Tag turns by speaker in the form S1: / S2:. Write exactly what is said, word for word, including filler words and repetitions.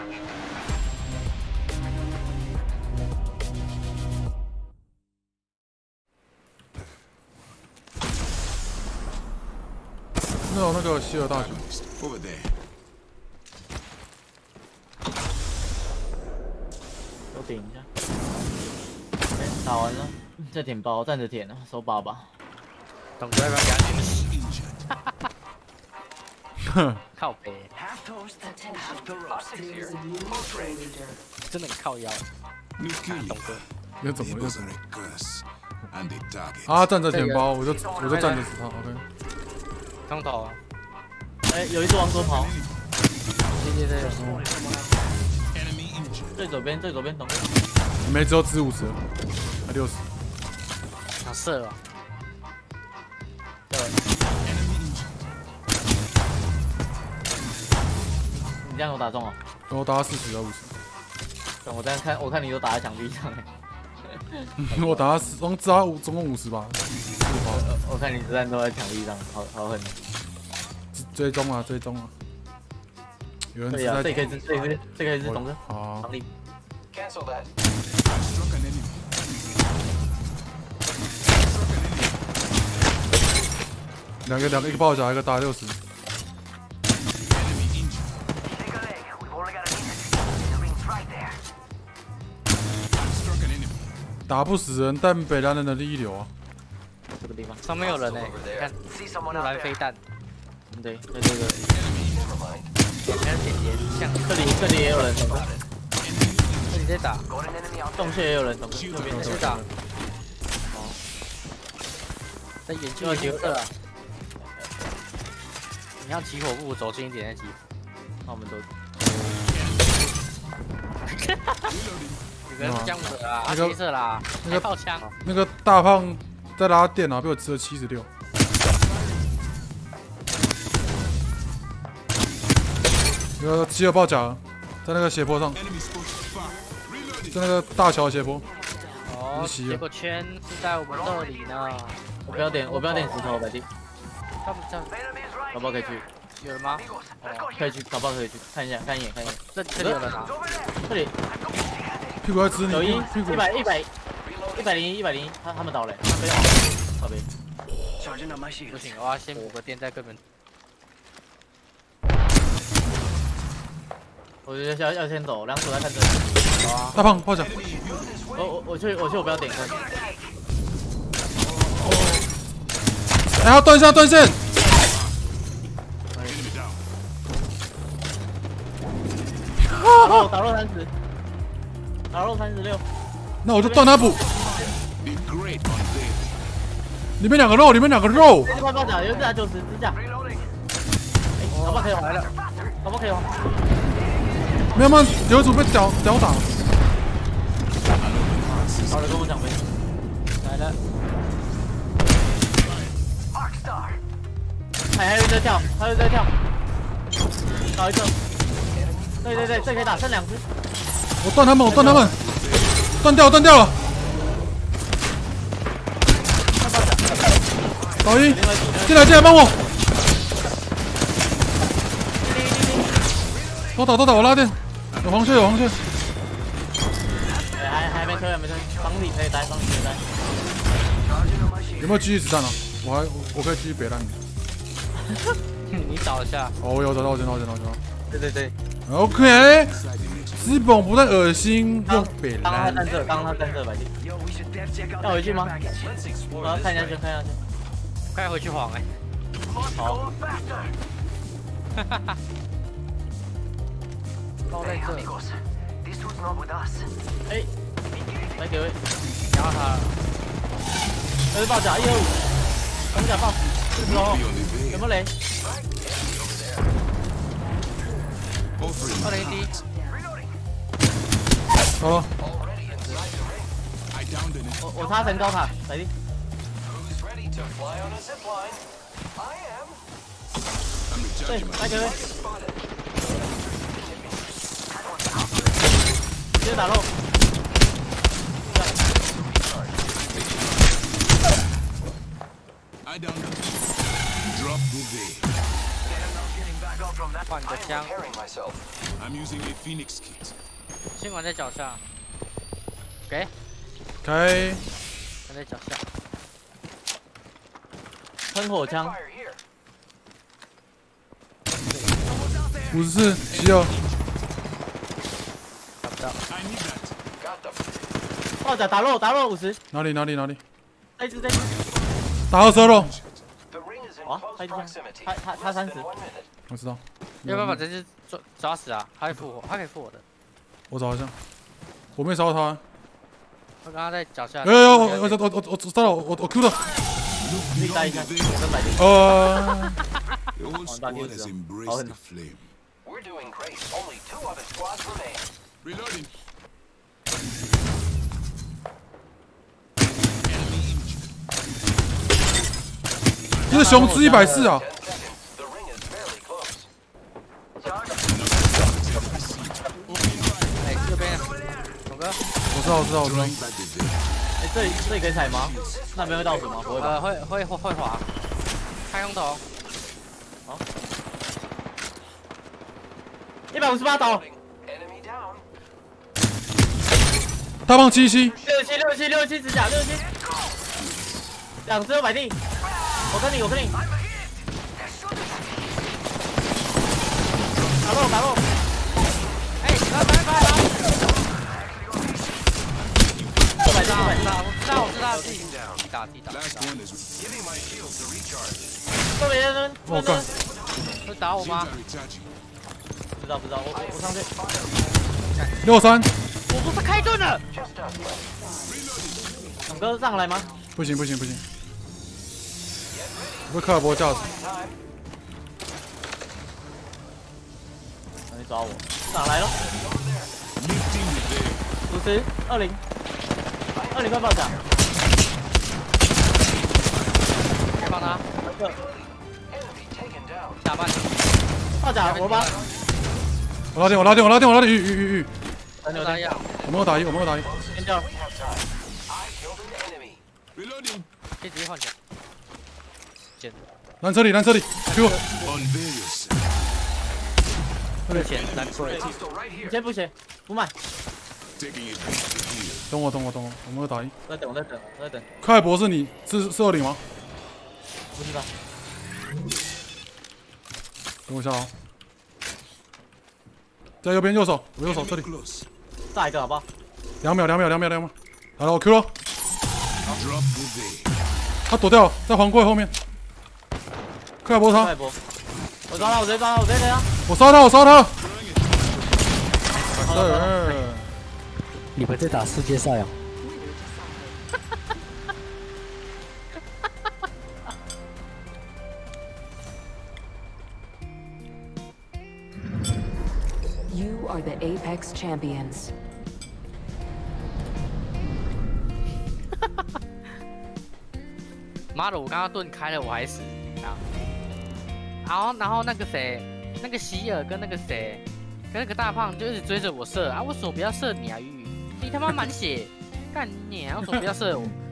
S1: 那有那个希尔大学。
S2: 我顶一下。哎、欸，打完了，再舔包，站着舔啊，手把把。
S3: 等着要不要给他点？哼，靠北。真的很靠腰。懂哥。
S1: 又怎么又怎么？啊，站着舔包，我就我就站着死他 ，OK。
S3: 刚倒啊！
S2: 哎、欸，有一只往左跑。
S3: 对对对。
S2: 最左边，最左边，懂。
S1: 没只有支五十，还六十。
S3: 想射了。
S2: 对。你这样有打中哦？
S1: 我打四十到五十。
S2: 等我再看，我看你都打在墙壁上哎。
S1: 我打死，总只打五，总共五十吧。
S2: 我我看你子弹都在墙壁上，好好狠。
S1: 追踪啊，追踪啊！有人
S2: 对呀，这可以是，这可以，这可以是董哥。
S1: 好。
S2: 场里。
S1: 两个两个，一个爆甲，一个打六十。打不死人，但北兰人的第一流啊！
S3: 这个地方上面有人呢、欸，你看木兰飞弹。
S2: 对，对对对。
S3: 点点点，像
S2: 这里这里也有人，懂吗？
S3: 这里在打，
S2: 洞穴也有人，懂吗？右边
S3: 在打。哦。在眼镜结合啊！你要起火不走近一点再起，
S2: 那我们都。
S3: 有人是姜母的啊，那个黑色啦，那个炮枪，
S1: 那个大胖在拉电啊，被我吃了七十六。那个七二爆甲，在那个斜坡上，在那个大桥斜坡。
S3: 哦，结果圈是在我们这里呢。
S2: 我不要点，我不要点石头，百弟。
S3: 他们这，
S2: 宝宝可以去。
S3: 有人吗？
S2: 哦，可以去，宝宝可以去看一下，看一眼，看一眼。
S3: 这这里有人啊？
S2: 这里。
S1: 屁股在指你。
S2: 有一，一百，一百，一百零一，一百零一，他他们倒了，他飞好，靠边。
S3: 不行，我要先补个电再跟你们。
S2: 我觉得要要先走，两手在看这里。好啊。
S1: 大胖爆甲。
S2: 我我我去我去我不要点开。
S1: 还要断线断线。
S2: 打肉打肉三十，打肉三十六。
S1: 那我就断他补。里面两个肉，里面两个肉。
S2: 这块爆甲有一只打九十支架。哎，宝宝可以来了，宝宝可以吗？
S1: 没有吗？有一组被屌屌打。
S2: 好了，跟我讲呗。来了。还还有一只跳，还有一只跳。搞一个。对对对，这可以打，剩两只。
S1: 我断他们，我断他们，断掉，断掉了。导一，进来进来帮我。都打都打，我拉电。有黄血有黄血。
S2: 还还没推还没推，帮你可以待，帮你可以待。
S1: 有没有继续子弹啊？我还我可以继续别烂。
S3: 你找一下。
S1: 哦，我有找到，我找到，我找到，我找到。
S3: 对对对。
S1: OK， 资本不但恶心又北
S2: 刚
S1: 蓝。
S2: 他站这，刚他站这，百弟。要回去吗？我要看一下先，看一下先。
S3: 快回去晃哎。
S2: 好。
S3: 哈哈哈。包在这。
S2: 哎，来给位。
S3: 然后他。
S2: 二爆甲一二五，红甲爆，四十哦，有没有雷？
S3: 二零一。
S1: 好了。
S2: 我我插层高塔，来弟。对，来给位。直接打漏。
S3: 换个枪，
S4: I'm using a Phoenix kit.
S3: 新管在脚下，给，
S1: 开，
S3: 他在脚下，
S2: 喷火枪，
S1: 五十四，希尔，
S3: 打不到，
S4: I need that.
S2: 爆甲打落打落五十，
S1: 哪里哪里哪里？
S2: 这一只这一只，
S1: 打二十二肉，
S2: 哇，他一只枪，他他他三十，
S1: 我知道。
S3: 要不要把这只抓抓死啊？他可以复活，他可以复活的。
S1: 我找一下，我没找到他。
S3: 我刚刚在脚下。
S1: 哎呦，我我我我我知道了，我我 Q 了。
S2: 你打一下，我跟百定。
S1: 呃，
S4: The whole
S2: Oh, that
S4: squad
S2: is,
S4: has
S2: um,
S4: embraced
S2: oh,
S4: the
S2: no.
S4: flame.
S5: We're doing great. Only two other squads remain.
S4: Reloading.
S1: 这是雄狮一百四啊！
S5: Ten seconds. The ring is fairly close.
S3: 哎，右边，勇哥，
S1: 我知道我知道我知道。
S4: Drawing back the veil.
S2: 哎，这里这里可以踩吗？那边会倒数吗？不会吧？
S3: 呃，会会会会滑，开空投，
S2: 一百五十八倒，
S5: Enemy down.
S1: 大胖七七，
S2: 六七六七六七指甲六七，两只有百定，我跟你我跟你，打落打落，
S3: 哎，来来来来，
S2: 六百定六百定，
S3: 我知道我知道我知道，自己打自己打，
S4: Last one is
S5: Giving my shields a recharge.
S2: 后面人
S1: 我干，
S3: 会打我吗？
S4: recharging.
S2: 不知道不知道，我我我上去，
S1: 六三，
S3: 我不是开盾了，
S5: Just us.
S2: 勇哥上来吗？
S1: 不行不行不行，我被克尔伯架死。
S2: 你抓我，哪来了？
S4: Lifting the veil.
S2: 五十二零，二零快爆甲，
S3: 开放他，
S2: 一个
S5: Enemy taken down.
S3: 打半，
S2: 爆甲我吧，
S1: 我拉电我拉电我拉电我拉电，雨雨雨雨，
S2: 等等等，
S3: 打一样，
S1: 我们有打一我们有打一。
S2: 先掉，
S5: We have time. I killed an enemy.
S4: Reloading.
S3: 可以直接换脚，捡，
S1: 蓝车里蓝车里 Q，
S4: Unveil yourself.
S3: 这钱难贵，
S5: Hostile right
S2: 你
S5: here.
S2: 先不写，不卖，
S4: Taking it back to heal.
S1: 等我等我等我，我们有打一。
S2: 我在等我在等我在等，
S1: 克尔伯是你是是二零吗？
S2: 不知道，
S1: 等我一下哦。在右边右手，我右手这里，
S4: Close.
S2: 炸一个好不好？
S1: 两秒两秒两秒两秒。好了，我 Q 了，
S4: Drop the veil.
S1: 他躲掉了，在黄柜后面。克尔伯他，
S2: 快播，我抓他，我直接抓他，我直接给他，
S1: 我杀他我杀他。
S2: 好了好了，
S1: 对，
S6: 你们在打世界赛哦？
S7: You are the Apex champions.
S3: 妈的，我刚刚盾开了，我还死啊！然后然后那个谁，那个希尔跟那个谁，跟那个大胖就一直追着我射啊！为什么不要射你啊，鱼鱼？你他妈满血，干你啊！为什么不要射我？